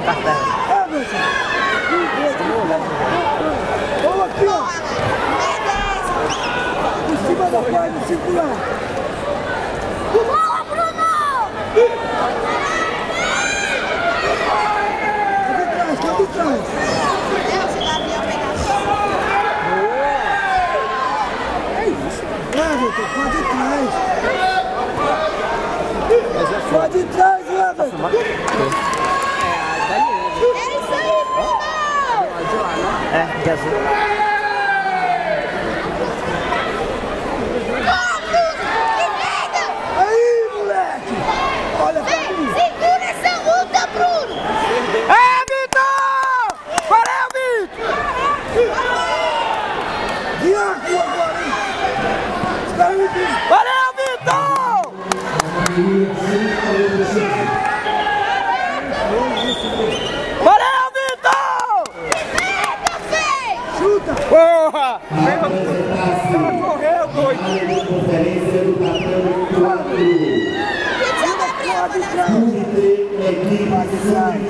Vamos aqui, ó. Em cima da página circular. Boa, Bruno! Cadê trás? Cadê trás? Everton, pode trás. Pode trás, Everton. É isso aí, Bruno! É, de azul. Aí, moleque. Olha pra mim. Segura essa luta, Bruno! É, Vitor! Valeu, Vitor! Diaco agora, hein? Espera me vir. Valeu, Vitor! Valeu, Vitor! Chuta. Porra! Ela correu, doido! Pode trás. Pode trás.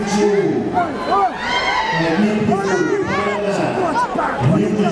Olha ali. Chicote, pá. Pode trás.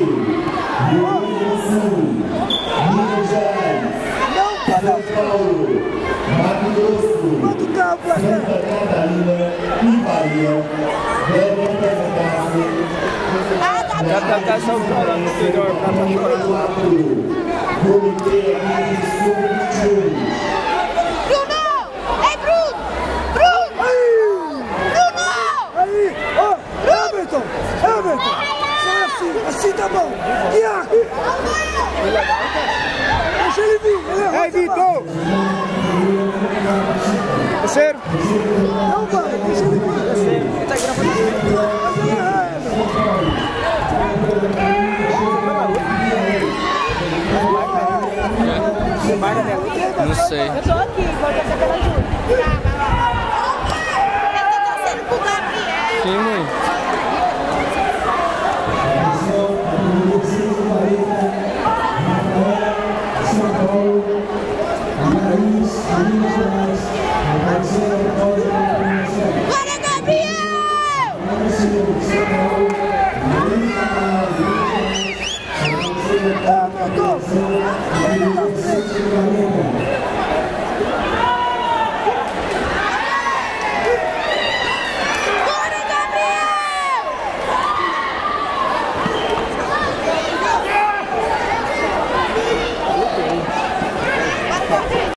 Não, São Paulo, Mato Grosso, Santa Catarina e Bahia devem apresentar-se. Já tá chorando, filho, tá chorando. Comitê aqui sub-21. Bruno! Ei, Bruno! Bruno! Bruno! Aí, ó, Everton, Everton. Sai assim tá bom. Diaco. Deixa ele vir, ele é Ei, Vitor! Terceiro! não vai, deixa ele vir. Ele tá gravando aqui. Não sei. Eu tô aqui, vou fazer aquela ajuda. Eu tô torcendo pro Gabriel. Sim, mãe. Bora, Gabriel! Everton, ele na frente.